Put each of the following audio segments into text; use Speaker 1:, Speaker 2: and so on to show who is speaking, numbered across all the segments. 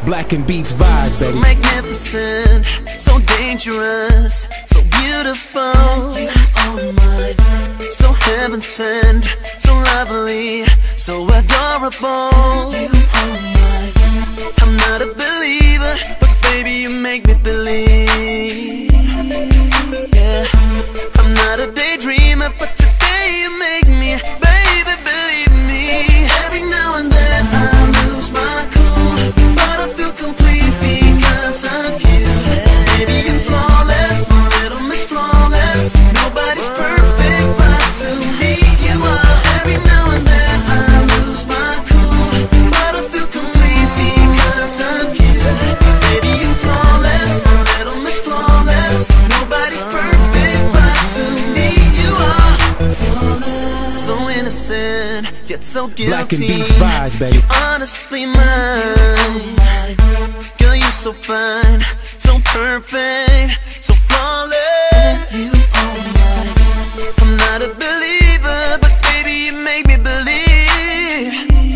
Speaker 1: Black and Beats vibes,
Speaker 2: so
Speaker 1: baby.
Speaker 2: Magnificent, so dangerous, so beautiful. You are mine. So heaven sent, so lovely, so adorable. You are mine. I'm not a believer, but baby you make me believe. Yeah, I'm not a daydreamer, but today you make me, baby, believe me. Every now and then I lose my cool, but I feel complete because of you. Baby, you're flawless, my little Miss Flawless. Nobody's perfect, but to me you are. Every now and then I lose my cool, but I feel complete because of you. Baby, you're flawless, my little Miss Flawless. Nobody's perfect, but to me you are. So innocent, yet so guilty.
Speaker 1: Black and Beats vibes, baby.
Speaker 2: You're honestly mine. Girl, you're so fine, so perfect, so flawless. You are mine. I'm not a believer, but baby you make me believe.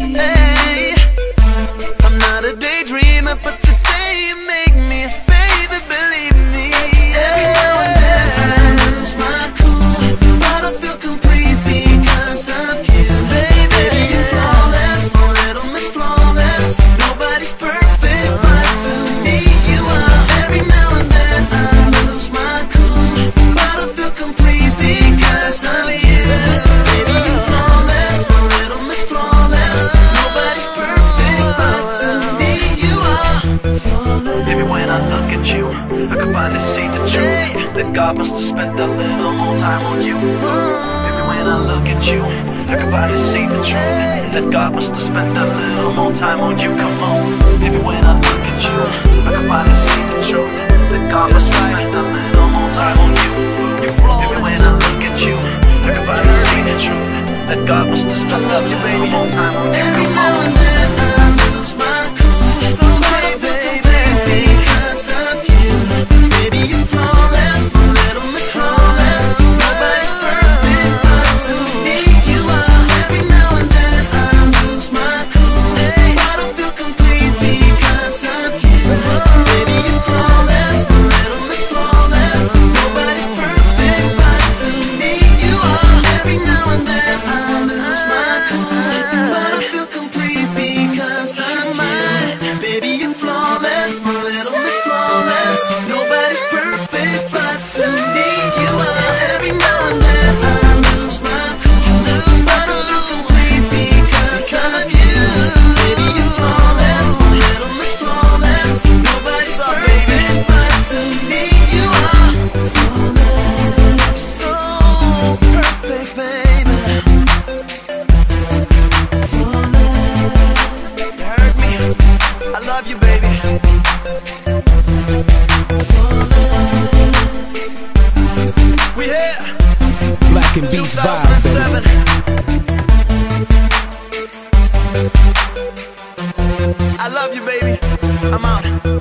Speaker 2: Hey, I'm not a daydreamer, but today you make me, baby, believe me. Every now and then I lose my cool, but I feel complete because of you. Baby, you're flawless, my little Miss Flawless. Nobody's perfect, but to me you are. Every now and then I lose my cool, but I feel complete because of you. Baby, you're flawless, my little Miss Flawless. Nobody's perfect, but to me you are.
Speaker 3: Baby, when I look at you, I can finally see the truth, that God must have spent a little more time on you. Baby, when I look at you, I can finally see the truth, that God must have spent a little more time on you. Come on. Baby, when I look at you, I can finally see the truth, that God must have spent a little more time on you. Baby, when I look at you, I can finally see the truth, that God must have spent a little more time on you.
Speaker 2: Every
Speaker 3: Come
Speaker 2: now
Speaker 3: on.
Speaker 2: and then I lose my cool, so baby, because of you. Baby, you're flawless, my little Miss Flawless. Nobody's perfect, but to me you are. Every now and then I lose my cool, but I feel complete because of you. Baby, you're flawless, my little Miss Flawless. Nobody's perfect, but to me you are. Every now and then I lose my cool, but I feel complete because of you. Baby, you're flawless, my little Miss Flawless. Nobody's perfect, but to me you are. Every now and then I lose my cool, but I feel complete because of you. Baby, you're flawless, my little Miss Flawless. Nobody's perfect, but to me you are. So perfect, baby. You heard me? I love you, baby. We here,
Speaker 1: Black and Beats vibes, baby.
Speaker 2: 2007. I love you, baby. I'm out.